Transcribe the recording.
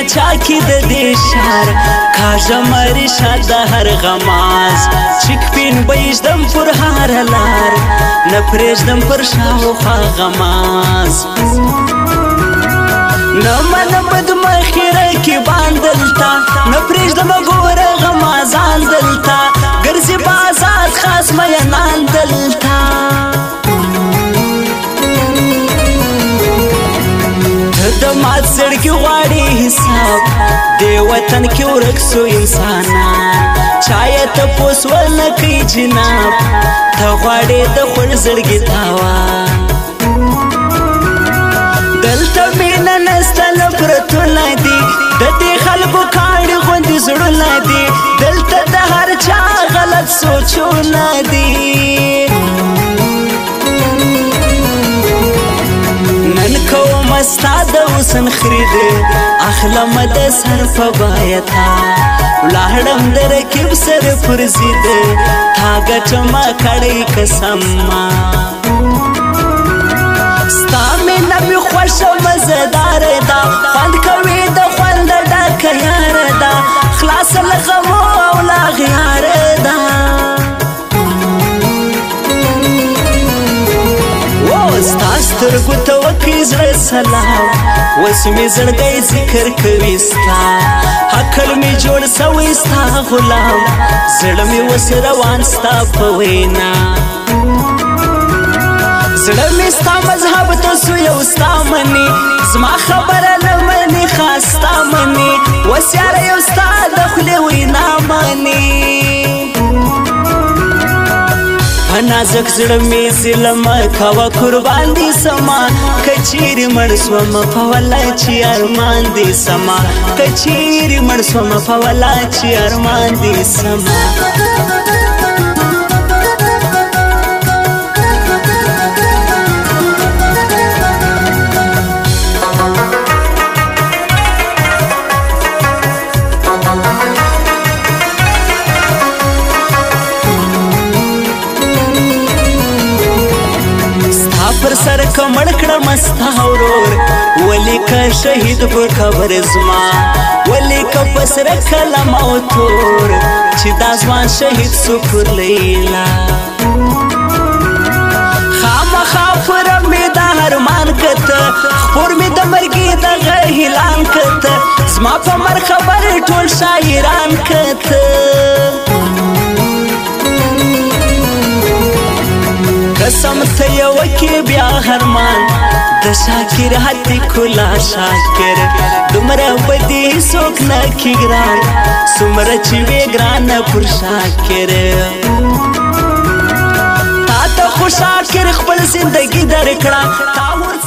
چا کی د دې شار کاژه مرشا د هر غماز چک پین بېږدم پر هر لار نه پرېږدم پر شاوخوا غماز نه منم بد مخې رقیبان دلته نه پرېږدم ګوره غمازان دلته ګرځي په ازاد خاص مینان دلته د مات زړګي غواړي حساب دې وطن کې ورک سو انسانان چا یې تپوس ونه کوي جناب ته غواړې د خپل زړګي تاوان دلته مینه نسته نفرتونه دي د دې خلکو کاڼي غوندې زړونه دي دلته د هر چا غلط سوچونه دي ستا د حسن خرید اخلم د سر په بایتا ولاړم د رکیب سر پر ضد تا ګټمه کړی قسم ستا مینه مې خوښه مزهدار ده خوند کوي د خوند ډکه یاره ده خلاصه له غمو او له غیاره ده ستا سترګو ته وکړي زړه سلام اوس مې زړګی ذکر کوي ستا عقل مې جوړ سوی ستا غلام زړه مې اوس روان ستا په وینا زړه مې ستا مذهب ته سو یو ستا مني زما خبره نه مني خاص ستا مني اوس یاره یو ستا د خولې وینا مني نازک زړه مې ظلم کوه قربان دي سما که چیرې مړ سوم په والله چې ارمان دي سما که چیرې مړ سوم په والله چې ارمان دي سما پر سر کمړ کړم ستا ورور ولیکه شهید په قبر زما ولیکه په سر کلم او تور چې دا ځوان شهید سو پر لیلا خامخا پر مې د ارمان کته خپور مې د مرګي دغه اعلان کته زما په مر خبر ټول شاعران کته قسم ته یو کې بیا هرمان د شاکر هدي کلا شاکر دومره بدی څوک نه کې ګران څومره چې وی ګران پر شاکر تا ته خو شاکر خپل زندگی درکړه